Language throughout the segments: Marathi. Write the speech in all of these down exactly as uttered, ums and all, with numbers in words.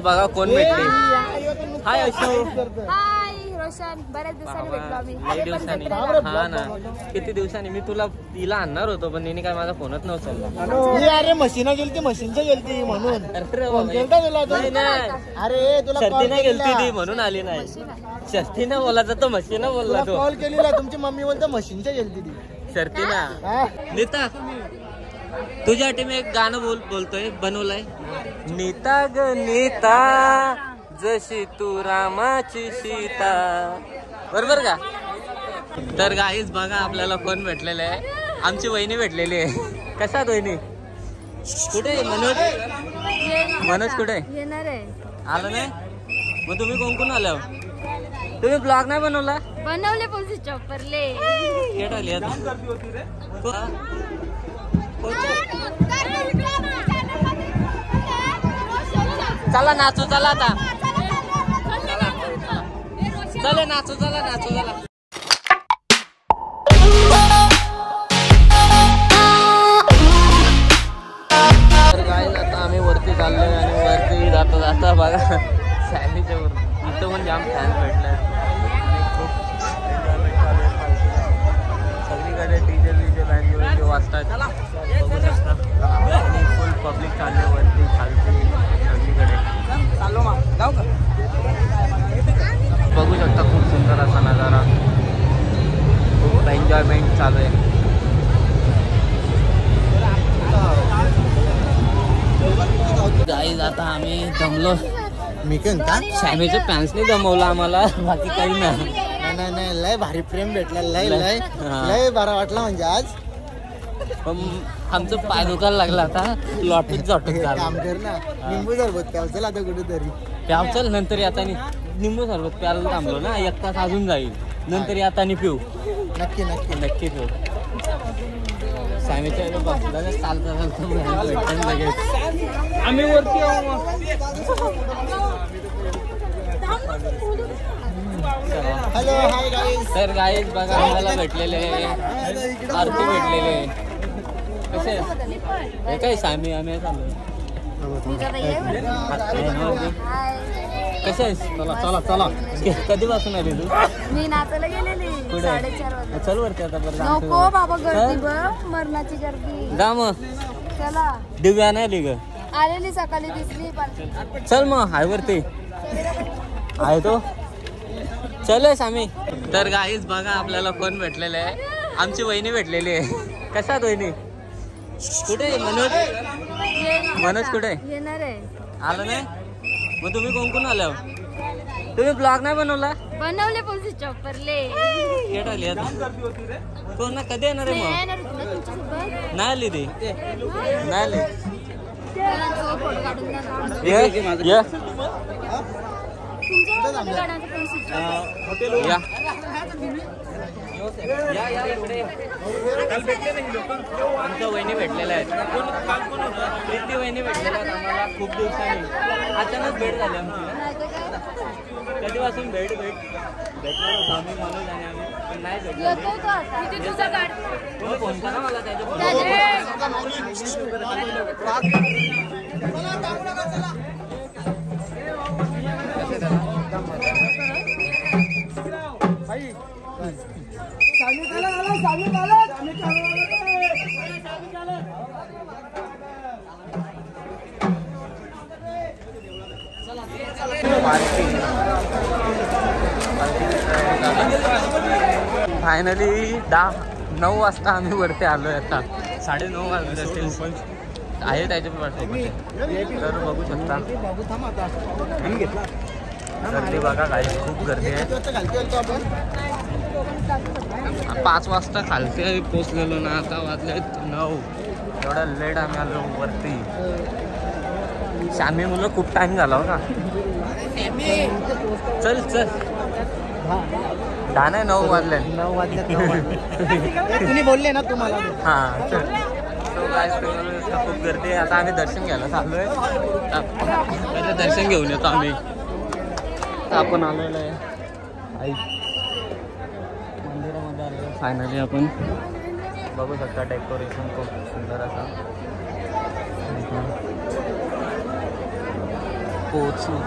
बघा कोण भेटले. हाय अशू. हाय रोशन. बऱ्याच दिवसांनी भेटलो आम्ही. लई दिवसांनी. हा ना किती दिवसांनी. मी तुला तिला आणणार होतो पण तिने काय माझा फोनच नव्हता उचलला. अरे मशीन गेलती मशीनच्या गेलती म्हणून. अरे तुला शर्ती नाही गेलती ती म्हणून आली नाही. शर्ती ना बोलायचा तो मशीन बोलला तो. कॉल केलेला तुमची मम्मी बोलतो मशीनच्या गेलती ती. शर्ती ना. नीता तुझ्यासाठी मी एक गाणं बोल बोलतोय बनवलंय. नीता ग नीता जशी तू रामाची सीता. बरोबर का. तर गाईज बघा आपल्याला कोण भेटलेलं आहे. आमची वहिनी भेटलेली आहे. कशात वहिनी. कुठे मनोज. मनोज कुठे येणार आहे. आलं नाही. मग तुम्ही कोण कोण आलो. तुम्ही ब्लॉग नाही बनवला. बनवले पोलीस चॉपरले. चला नाचू चला आता. चला नाचू चला नाचू चला. तर काय आता आम्ही वरती चाललोय आणि वरती जाता जाता बघा सॅमीच्या वर इथं पण जाम फॅन भेटलाय. सगळीकडे डीजे बीजे बँड वगैरे वाजतात. फुल पब्लिक चालले वरती खालती सगळीकडे. चाललो मग जाऊ का. बघू शकता खूप सुंदर असा नजारा. खूप एन्जॉयमेंट चालू आहे. गाईज आता आम्ही जमलो. मी का सॅमीच्या पॅन्सने जमवलं आम्हाला बाकी काही नाही. नाही नाही लय भारी प्रेम भेटला. लय लय लय बरा वाटला म्हणजे आज. आमचं पाय दुखायला लागला आता. लॉटरीत जाटून काम कर ना. निंबू सरबत प्याव चल आता कुठेतरी. प्याव चल नंतर आता निंबू सरबत प्यायला थांबलो ना. एक तास अजून जाईल नंतर आता पिऊ. नक्की नक्की नक्की पिऊ. सॅमीच्या बसला चालता चालता लगेच आम्ही वरती हॅलो हाय गाईज. तर गाईज बघा आम्हाला भेटलेले आरती भेटलेले. कसे हे काय सामी आम्ही चाललो. कसे आहेस. चला चला चला. कधीपासून आली तू. मी नाचायला गेलेली साडेचार वाजता. चल वरती आता बरं. नको बाबा गर्दी बघ मरणाची गर्दी. जा मग. चला दिव्या नाही आली ग. आलेली सकाळी दिसली पण. चल मग हाय वरती आहे तो. चल सामी. तर गाईज बघा आपल्याला कोण भेटलेलं आहे. आमची वहिनी भेटलेली आहे. कशात वहिनी. कुठे मनोज. मनोज कुठे येणार आहे. आलं नाही. मग तुम्ही कोण कोण आलो. तुम्ही ब्लॉग नाही बनवला. बनवले पोलीस चॉपरले. येत आली आता. कोण ना कधी येणार आहे मग. नाही आली ती नाही आली. आमच्या वहिनी भेटलेल्या आहेत. प्रीती वहिनी भेटलेल्या आहेत आम्हाला खूप दिवसांनी. अचानक भेट झाली आमची. कधीपासून भेट भेट भेटणार होतो आम्ही मनोज आणि आम्ही पण नाही भेटलो. फोन करा मला त्याच्या. फायनली दहा नऊ वाजता आम्ही वरती आलोय. आता साडे नऊ वाजले असतील आहे त्याच्या तर बघू शकता. गर्दी बघा काय खूप गर्दी आहे. पाच वाजता खालती पोचलेलो ना. आता वाजले नऊ. एवढा लेट आम्ही आलो वरती. शामी मुलं खूप टाइम झाला होता. चल चल. दहा नाही नऊ वाजले. नऊ वाजले तुम्ही बोलले ना तुम्हाला. हां चल. खूप गर्दी आहे. आता आम्ही दर्शन घ्यायला चाललोय. त्याचं दर्शन घेऊन येतो आम्ही. आपण आलेलो आहे आई मंदिरामध्ये आलेलो. फायनली आपण बघू शकता डेकोरेशन खूप सुंदर असा. पोहोचलो.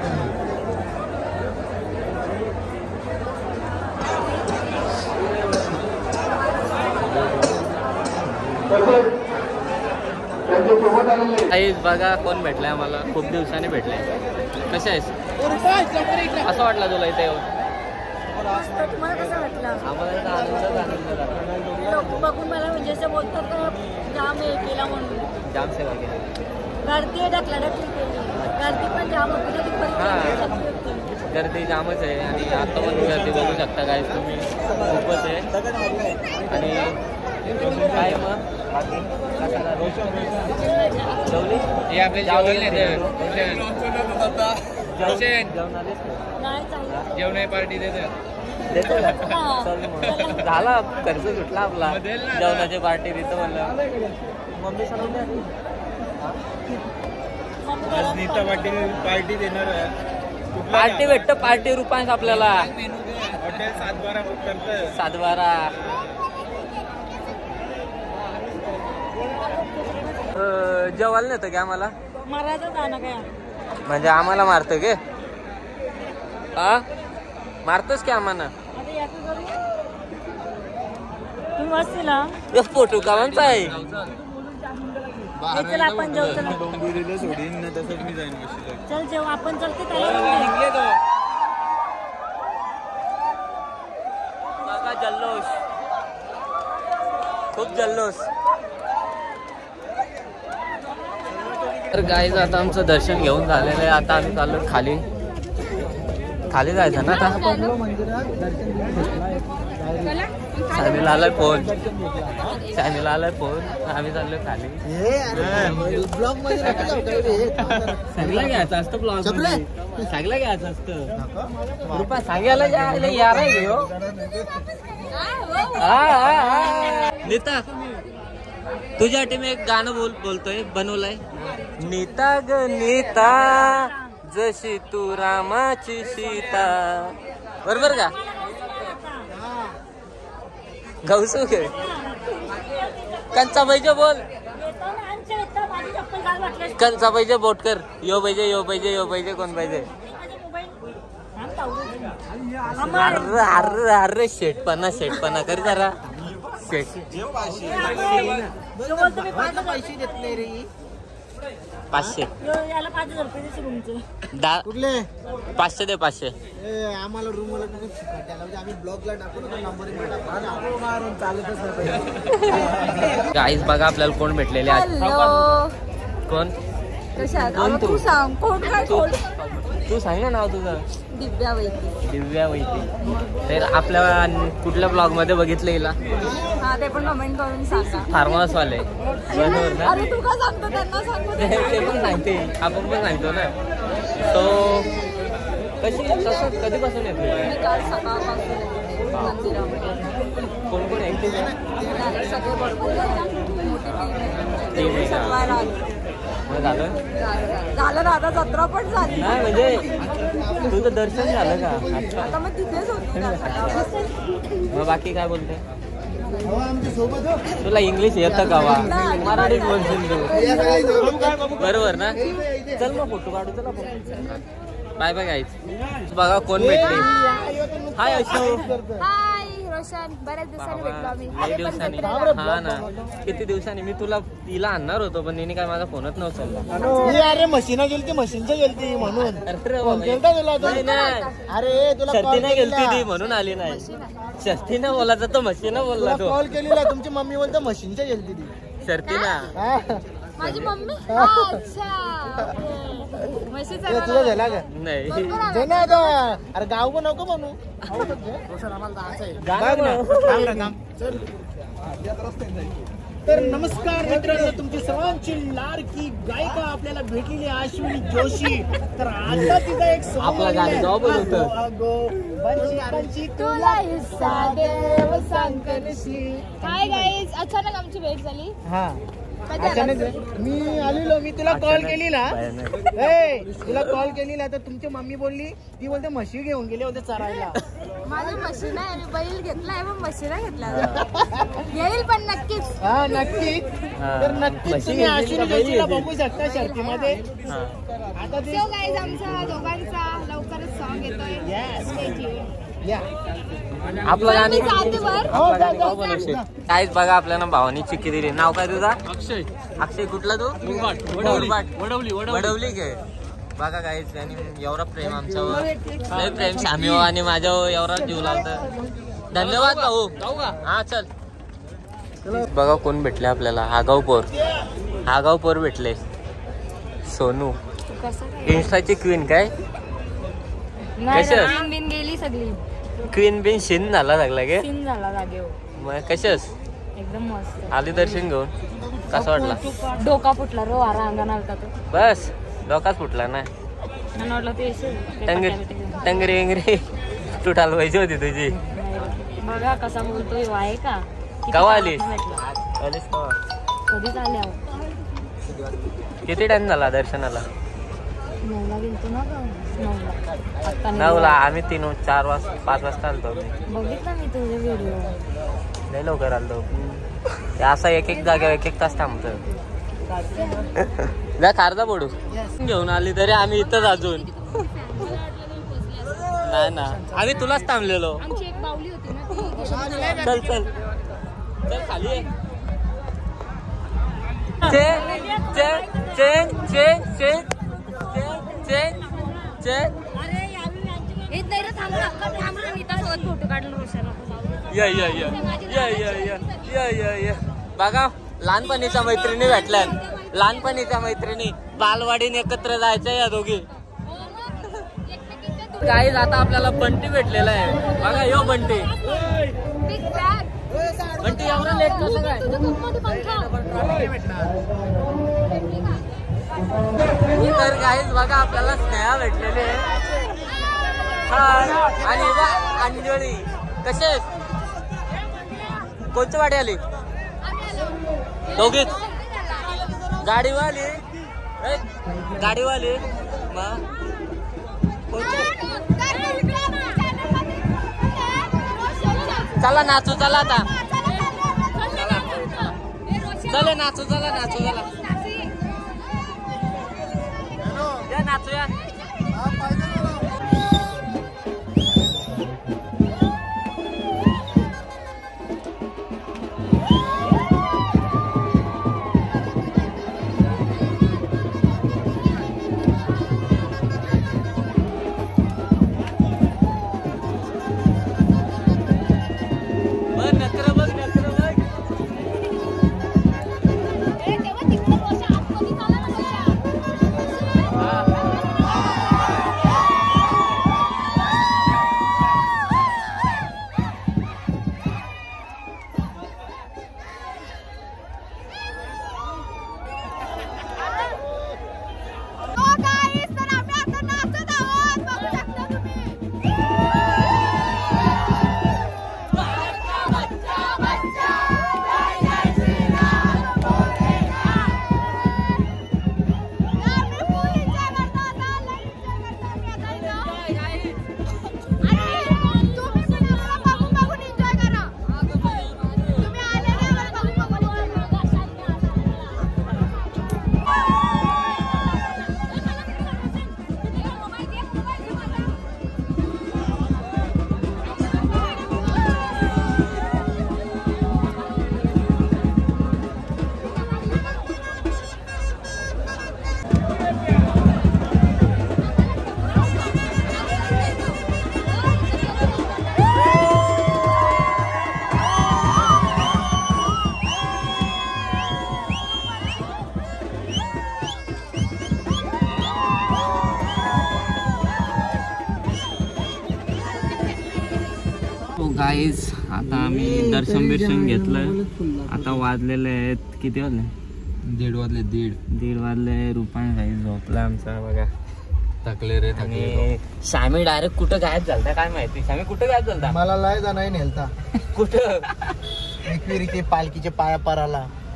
काहीच बघा कोण भेटलाय आम्हाला, खूप दिवसांनी भेटले. कसे आहेस? असं वाटलं तुला इथे येऊन? तुम्हाला कसं वाटलं? आम्हाला इथं आनंदच आनंद झाला. लोक बघून मला म्हणजे असं बोलतात का जाम हे केला म्हणून. जाम सेवा केली. गर्दी ढकला ढकली केली. गर्दी पण जाम होती ना ती परीक्षा. गर्दी जामच आहे आणि आता पण गर्दी बघू शकता काय तुम्ही, खूपच आहे. आणि काय मग जेवली? जेवण पार्टी देतो झाला, खर्च सुटला आपला. जेवणाची पार्टी देतो म्हणलं. मम्मी सांगून पार्टी देणार आहे. पार्टी भेटत, पार्टी रुपयास आपल्याला. हॉटेल सातबारा बुक करतं. सातबारा जेवायला नेतं की आम्हाला? मारायचं जाणं काय म्हणजे आम्हाला मारतं गे? हा मारतोस की आम्हाला? फोटो कामांचा आहे. आपण जेव सोडीन ना तसंच मी जाईन. चल जेव आपण चलते जल्लोष, खूप जल्लोष. तर गाईज आता आमचं दर्शन घेऊन झालेलं आहे. आता आम्ही चाललो खाली. खाली जायचं ना आता. सानीला आलाय फोन, सानीला आलाय फोन. आम्ही चाललोय खाली. सांगला घ्यायचं असतं ब्लॉग, सांगला घ्यायचं असतं. रुपा सांगायला यार आहे घेऊ. नीता तुझ्यासाठी मी एक गाणं बोल बोलतोय बनवलंय. नीता ग नीता जशी तू रामाची सीता. बरोबर का? गौसू घे कंचा पाहिजे बोल. कंचा पाहिजे बोट कर. यो पाहिजे, यो पाहिजे, यो पाहिजे. कोण पाहिजे? अरे अरे अरे शेटपणा शेटपणा कर जरा. शेट पैसे घेतले रे. पाचशे याला पाच हजार रुपये देशील तुमचे. दा कुठले? पाचशे दे पाचशे. आम्हाला रूम वाला त्याला आम्ही ब्लॉगला टाकू नंबर चालतच. गाईज बघा आपल्याला कोण भेटलेले आहेत. कोण कोण तू? सांग कोण काय? तू तू सांग ना नाव तुझं. दिव्या वैती. दिव्या वैती. तर आपल्या कुठल्या ब्लॉग मध्ये बघितलं हिला? हा ते पण कमेंट करून सांगा. फार्महाऊस वाले बरोबर ना? अरे तू का सांगतो त्यांना? सांगतो ते पण सांगते, आपण पण सांगतो ना. तो कशी कसं कधीपासून येते? मी काल सकाळपासून येते मंदिरामध्ये. कोण कोण एकटे सगळे भरपूर टीम आहे का? झालं झालं ना आता जत्रा पण झाली. नाही म्हणजे तुझं दर्शन झालं का? आता मग तिथेच होती. मग बाकी काय बोलते? तुला इंग्लिश येतं का? वा मराठीत बोलशील तू बरोबर ना? चल मग फोटो काढू. चला बाय बाय गाईज. बघा कोण भेटले. हाय अशोक. हाय रोशन. बऱ्याच दिवसांनी भेटलो आम्ही. लई दिवसांनी. हा ना किती दिवसांनी. मी तुला तिला आणणार होतो पण तिने काय माझा फोनच नव्हता. अरे मशीना गेलती, मशीनच्या गेलती म्हणून. अरे तुला शर्ती नाही गेलती ती म्हणून आली नाही. शर्ती ना बोलायचं तो मशीन बोलला. तो कॉल केलेला तुमची मम्मी बोलतो मशीनच्या गेलती ती. शर्ती ना माझी मम्मी. अच्छा तुझा झाला का? नाही. अरे गाव पण नको म्हणू. तर नमस्कार मित्रांनो, तुमची सर्वांची लाडकी गायिका आपल्याला भेटलेली आहे अश्विनी जोशी. तर आता तिचा एक आपला गाणं गाव बनवतं. Hi guys. अचानक आमची भेट झाली. हा अचानक मी आलेलो, मी तुला कॉल केलेला, ए तुला कॉल केलेला तर तुमची मम्मी बोलली, ती बोलते म्हशी घेऊन गेली होते चरायला. माझं म्हशी नाही, मी बैल घेतलाय पण म्हशीला घेतला येईल पण नक्कीच. हा नक्कीच. तर नक्कीच तुम्ही अश्विनी जोशीला बघू शकता शर्तीमध्ये. आता ते सो गाईज आमचा दोघांचा लवकरच सॉन्ग येतोय. या आपलं गाणी हो, जा, जा. काहीच बघा आपल्याला भावानी चिक्की दिली. नाव काय तुझा? अक्षय. अक्षय कुठला तू? वडवली. वडवली काय बघा काहीच. आणि एवढा प्रेम आमच्यावर, लय प्रेम शामी हो आणि माझ्यावर एवढा जीव लावतं. धन्यवाद भाऊ. हा चल. बघा कोण भेटले आपल्याला. आगाऊ पोर. आगाऊ पोर भेटले. सोनू इंस्टाची क्वीन. काय कशास गेली सगळी क्वीन बिन शिन झाला लागला गे सीन झाला जागेवर. मग कशास एकदम मस्त आली दर्शन घेऊन. कसा वाटला? डोका फुटला रो वारा अंगण आलता तो. बस डोकाच फुटला ना. मला वाटलं ते टंगरी टंगरी इंगरी तू टालवायची होती तुझी. बघा कसा बोलतोय वाय का. कवा आली? कधीच आले आहो. किती टाइम झाला दर्शनाला? नऊला गेलतो ना गं. नऊला आता नऊला. आम्ही तीन चार वाजता पाच वाजता आलतो. बघितला मी तुझे व्हिडिओ. लय लवकर आलतो. असा एक एक जागेवर एक एक तास थांबतो. जा खारदा पडू घेऊन आली तरी आम्ही इथंच अजून. नाही ना आम्ही तुलाच थांबलेलो. आमची एक बावली होती ना. चल चल चल खाली ये. चेन चेन चेन चेन चेन चेन चेन. फोटो काढला या या या या या या या या या बघा लहानपणीच्या मैत्रिणी भेटल्यात. लहानपणीच्या मैत्रिणी बालवाडीने एकत्र जायच्या या दोघी. काही आता आपल्याला बंटी भेटलेला आहे. बघा यो बंटी. बंटी एवढा लेट कसं काय? तर काहीच बघा आपल्याला स्नेहा भेटलेली आहे. आणि अंजली कसे कोणची वाडी आली? दोघीच गाडीवाली. गाडीवाली मग चला नाचू. चला आता चले नाचू. चला नाचू. चला या नाचू या. गाईज आता आम्ही दर्शन बिर्शन घेतलं. आता वाजलेले आहेत किती वाजले? दीड वाजले. दीड दीड वाजले. रुपान गाईज झोपला आमचा बघा. थकले रे. आणि शामी डायरेक्ट कुठं गायब झालता काय माहिती. शामी कुठं गायब झालता? मला लय जा नाही नेलता कुठं? एकविरीचे पालखीचे पाया पराला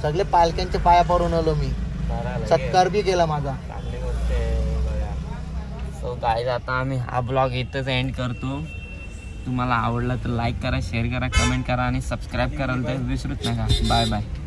सगळे पालख्यांच्या पाया पडून आलो मी, सत्कार बी केला माझा. चांगली गोष्ट आहे बघा. सो गाईज आता आम्ही हा ब्लॉग इथंच एंड करतो. तुम्हाला आवडला तर लाईक करा, शेअर करा, कमेंट करा आणि सबस्क्राईब करायला तर विसरूच नका. Bye bye.